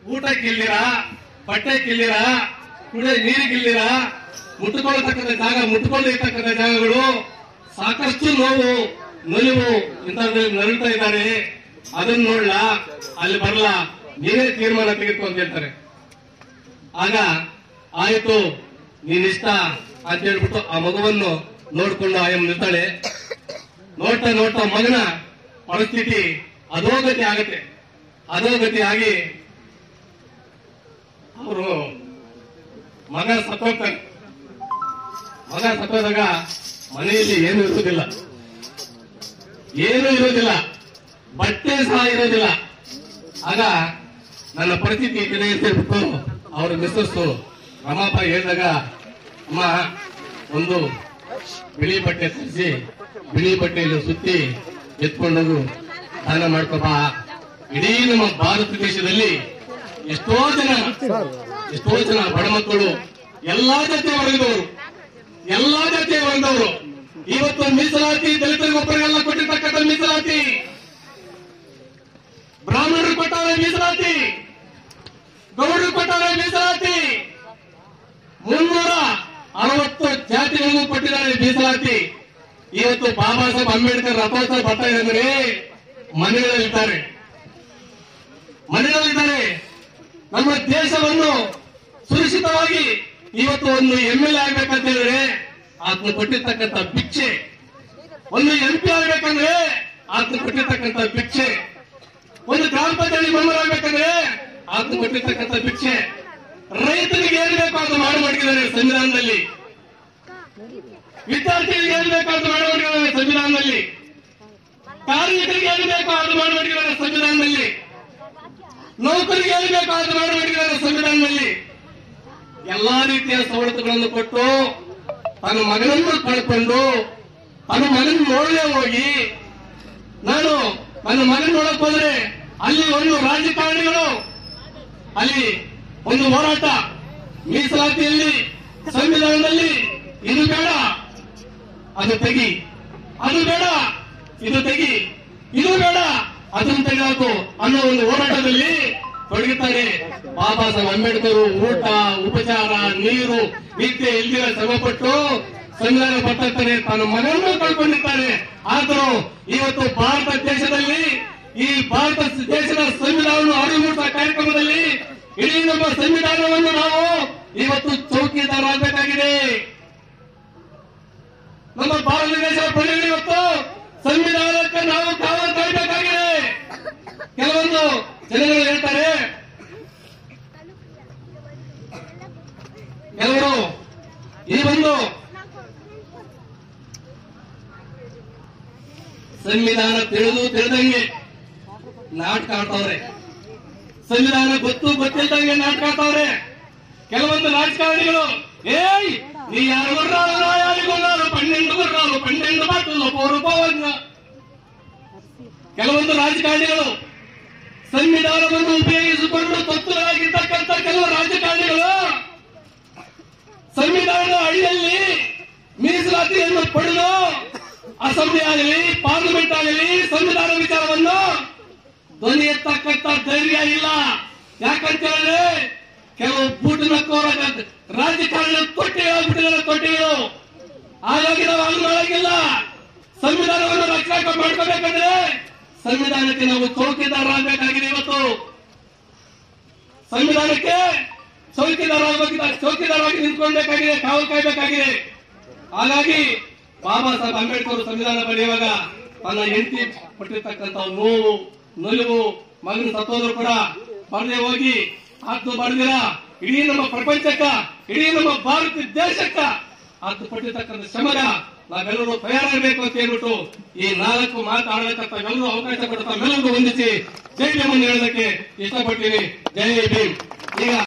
ಊಟಕ್ಕಿಲ್ಲಿರ, ಬಟ್ಟೆಕ್ಕಿಲ್ಲಿರ, ಕುಡಿಯ ನೀರಿಗಿಲ್ಲಿರ, ಮುಟ್ಟುಕೊಳ್ಳತಕ್ಕಂಥ ಜಾಗ, ಮುಟ್ಟುಕೊಂಡಿರ್ತಕ್ಕಂಥ ಜಾಗಗಳು ಸಾಕಷ್ಟು ನೋವು ನಲಿವು ಇಂಥದ್ರಲ್ಲಿ ನರಳ್ತಾ ಇದ್ದಾರೆ. ಅದನ್ನ ನೋಡ್ಲಾ, ಅಲ್ಲಿ ಬರಲ್ಲ, ನೀವೇ ತೀರ್ಮಾನ ತೆಗೆದುಕೊ ಅಂತ ಹೇಳ್ತಾರೆ. ಆಗ ಆಯ್ತು ನೀನಿಷ್ಟ ಅಂತ ಹೇಳ್ಬಿಟ್ಟು ಆ ಮಗುವನ್ನು ನೋಡ್ಕೊಂಡು ಆಯಮ್ಮ ನಿಲ್ತಾಳೆ. ನೋಡ್ತಾ ನೋಡ್ತಾ ಮಗನ ಪರಿಸ್ಥಿತಿ ಅಧೋಗತಿ ಆಗತ್ತೆ. ಅಧೋಗತಿ ಆಗಿ ಅವರು ಮಗ ಸತ್ತೋಗ್ತಾನೆ. ಮಗ ಸತ್ತೋದಾಗ ಮನೆಯಲ್ಲಿ ಏನೂ ಇರುವುದಿಲ್ಲ, ಏನೂ ಇರೋದಿಲ್ಲ, ಬಟ್ಟೆ ಸಹ ಇರೋದಿಲ್ಲ. ಆಗ ನನ್ನ ಪರಿಸ್ಥಿತಿ ಇದೆ ಅಂತ ಹೇಳ್ಬಿಟ್ಟು ಅವರ ಮಿಸ್ಸಸ್ ರಮಾಪ ಹೇಳಿದಾಗ, ಅಮ್ಮ ಒಂದು ಬಿಳಿ ಬಟ್ಟೆ ತರಿಸಿ ಬಿಳಿ ಬಟ್ಟೆಯಲ್ಲಿ ಸುತ್ತಿ ಎತ್ಕೊಂಡೋಗು ದಾನ ಮಾಡ್ಕೊಬಾ. ಇಡೀ ನಮ್ಮ ಭಾರತ ದೇಶದಲ್ಲಿ ಎಷ್ಟೋ ಜನ ಬಡ ಮಕ್ಕಳು, ಎಲ್ಲಾ ಜಾತಿಯ ವರ್ಗದವರು ಇವತ್ತು ಮೀಸಲಾತಿ, ದಲಿತರಿಗೊಬ್ಬರಿಗೆಲ್ಲ ಕೊಟ್ಟಿರ್ತಕ್ಕಂಥ ಮೀಸಲಾತಿ, ಬ್ರಾಹ್ಮಣರು ಕೊಟ್ಟಾರೆ ಮೀಸಲಾತಿ, ಗೌಡರು ಕೊಟ್ಟಾರೆ ಮೀಸಲಾತಿ, 360 ಜಾತಿಗಳಿಗೂ ಕೊಟ್ಟಿದ್ದಾರೆ ಮೀಸಲಾತಿ. ಇವತ್ತು ಬಾಬಾ ಸಾಹೇಬ್ ಅಂಬೇಡ್ಕರ್ ರಥೋತ್ಸವ ಬರ್ತಾ ಇದೆ ಅಂದ್ರೆ ಮನೆಗಳಲ್ಲಿದ್ದಾರೆ. ನಮ್ಮ ದೇಶವನ್ನು ಸುರಕ್ಷಿತವಾಗಿ ಇವತ್ತು ಒಂದು MLA ಆಗ್ಬೇಕಂತ ಹೇಳಿದ್ರೆ ಆತ್ಮ ಕೊಟ್ಟಿರ್ತಕ್ಕಂಥ ಭಿಕ್ಷೆ, ಒಂದು MP ಆಗ್ಬೇಕಂದ್ರೆ ಆತ್ಮ ಕೊಟ್ಟಿರ್ತಕ್ಕಂಥ ಭಿಕ್ಷೆ, ಒಂದು ಗ್ರಾಮ ಪಂಚಾಯತಿ ಮೆಂಬರ್ ಆಗ್ಬೇಕಂದ್ರೆ ಆತ್ಮ ಕೊಟ್ಟಿರ್ತಕ್ಕಂಥ ಭಿಕ್ಷೆ. ರೈತರಿಗೆ ಏನ್ ಬೇಕು ಅದು ಮಾಡಿದ್ದಾರೆ ಸಂವಿಧಾನದಲ್ಲಿ, ವಿದ್ಯಾರ್ಥಿಗಳಿಗೆ ಏನ್ ಬೇಕು ಅದು ಮಾಡಿದ್ದಾರೆ ಸಂವಿಧಾನದಲ್ಲಿ, ಕಾರ್ಮಿಕರಿಗೆ ಏನ್ ಬೇಕು ಅದು ಮಾಡಿದ್ದಾರೆ ಸಂವಿಧಾನದಲ್ಲಿ, ನೌಕರಿಗೆ ಏನ್ ಬೇಕು ಅದು ಮಾಡಿದ್ದಾರೆ ಸಂವಿಧಾನದಲ್ಲಿ. ಎಲ್ಲಾ ರೀತಿಯ ಸವಲತ್ತುಗಳನ್ನು ಕೊಟ್ಟು ತನ್ನ ಮಗನನ್ನು ಕಳ್ಕೊಂಡು ತನ್ನ ಮಗನ ನೋಡಲೇ ಹೋಗಿ, ನಾನು ನನ್ನ ಮಗನ ನೋಡಕ್ ಹೋದ್ರೆ ಅಲ್ಲಿ ಒಂದು ರಾಜಕಾರಣಿಗಳು, ಅಲ್ಲಿ ಒಂದು ಹೋರಾಟ, ಮೀಸಲಾತಿಯಲ್ಲಿ ಸಂವಿಧಾನದಲ್ಲಿ ಇದು ಬೇಡ ಅದು ತೆಗಿ, ಅದು ಬೇಡ ಇದು ತೆಗಿ, ಇದು ಬೇಡ ಅದನ್ನು ತೆಗೆದಾಕು ಅನ್ನೋ ಒಂದು ಹೋರಾಟದಲ್ಲಿ ತೊಡಗುತ್ತಾರೆ. ಬಾಬಾ ಸಾಹೇಬ್ ಅಂಬೇಡ್ಕರ್ ಊಟ, ಉಪಚಾರ, ನೀರು, ನಿತ್ಯ ಇಲ್ದಿರ ಶ್ರಮಪಟ್ಟು ಸಂವಿಧಾನ ಬರ್ತಾರೆ, ತನ್ನ ಮಗನನ್ನು ಕಳ್ಕೊಂಡಿರ್ತಾರೆ. ಆದರೂ ಇವತ್ತು ಭಾರತ ದೇಶದಲ್ಲಿ, ಈ ಭಾರತ ದೇಶದ ಸಂವಿಧಾನವನ್ನು ಅರಿವು ಮೂಡಿಸುವ ಕಾರ್ಯಕ್ರಮದಲ್ಲಿ ಇಡೀ ನಮ್ಮ ಸಂವಿಧಾನವನ್ನು ನಾವು ಇವತ್ತು ಚೌಕಿದಾರ ಆಗಬೇಕಾಗಿದೆ. ನಮ್ಮ ಭಾರತ ದೇಶದ ಪ್ರಜೆಗಳು ಇವತ್ತು ಸಂವಿಧಾನಕ್ಕೆ ನಾವು ಕಾವಲು ಕಾಯಬೇಕಾಗಿದೆ. ಕೆಲವೊಂದು ಜನಗಳು ಹೇಳ್ತಾರೆ, ಕೆಲವರು ಈ ಒಂದು ಸಂವಿಧಾನ ತಿಳಿದಂಗೆ ನಾಟಕ ಆಡ್ತವ್ರೆ, ಸಂವಿಧಾನ ಗೊತ್ತಿಲ್ದಂಗೆ ನಾಟಕ ಆಡ್ತವ್ರೆ. ಕೆಲವೊಂದು ರಾಜಕಾರಣಿಗಳು, నీ 6 గుర్రాలు రాయాలిగొన్నారు, 12 గుర్రాలు 12 బాటలు ಪೌರಭವನ್ನ. ಕೆಲವೊಂದು ರಾಜಕಾರಣಿಗಳು ಸಂವಿಧಾನವನ್ನು ಉಪಯೋಗಿಸಿಕೊಂಡು ತತ್ವರಾಗಿರ್ತಕ್ಕಂಥ ಕೆಲವು ರಾಜಕಾರಣಿಗಳು ಸಂವಿಧಾನದ ಅಡಿಯಲ್ಲಿ ಮೀಸಲಾತಿಯನ್ನು ಪಡೆದು ಅಸೆಂಬ್ಲಿ ಆಗಲಿ, ಪಾರ್ಲಿಮೆಂಟ್ ಆಗಲಿ ಸಂವಿಧಾನ ವಿಚಾರವನ್ನು ಧ್ವನಿ ಎತ್ತಕ್ಕಂಥ ಧೈರ್ಯ ಇಲ್ಲ. ಯಾಕಂತ ಹೇಳಿದ್ರೆ ಕೆಲವು ಬೂಟನಕ್ಕೋರ ರಾಜಕಾರಣ ತೊಟ್ಟಿಗಳು. ಹಾಗಾಗಿ ನಾವು ಅದು ಮಾಡೋಂಗಿಲ್ಲ. ಸಂವಿಧಾನವನ್ನು ರಕ್ಷಣೆ ಮಾಡ್ಕೋಬೇಕಂದ್ರೆ ಸಂವಿಧಾನಕ್ಕೆ ನಾವು ಚೌಕಿದಾರರಾಗಬೇಕಾಗಿದೆ. ಇವತ್ತು ಸಂವಿಧಾನಕ್ಕೆ ಚೌಕಿದಾರರಾಗಿ ನಿಂತ್ಕೊಳ್ಬೇಕಾಗಿದೆ, ಕಾವಲು ಕಾಯಬೇಕಾಗಿದೆ. ಹಾಗಾಗಿ ಬಾಬಾ ಸಾಹೇಬ್ ಅಂಬೇಡ್ಕರ್ ಸಂವಿಧಾನ ಬರೆಯುವಾಗ ತನ್ನ ಹೆಂಡತಿ ಪಟ್ಟಿರ್ತಕ್ಕಂಥ ನೋವು, ನಲಿವು, ಮಗನ ಸತ್ತೋದ್ರು ಕೂಡ ಬರದೆ ಹೋಗಿ ಆತ್ಮ ಬರೆದಿರ ಇಡೀ ನಮ್ಮ ಪ್ರಪಂಚಕ್ಕ, ಇಡೀ ನಮ್ಮ ಭಾರತ ದೇಶಕ್ಕ ಆತ್ಮ ಪಟ್ಟಿರ್ತಕ್ಕಂಥ ಶ್ರಮದ ನಾವೆಲ್ಲರೂ ತಯಾರಾಗಬೇಕು ಅಂತ ಹೇಳ್ಬಿಟ್ಟು ಈ 4 ಮಾತಾಡತಕ್ಕ ಎಲ್ಲರೂ ಅವಕಾಶ ಕೊಡ್ತಾ ಎಲ್ಲರಿಗೂ ವಂದಿಸಿ ಜೈ ಭೀಮ್ ಹೇಳೋದಕ್ಕೆ ಇಷ್ಟಪಡ್ತೀನಿ. ಜೈ ಭೀಮ್. ಈಗ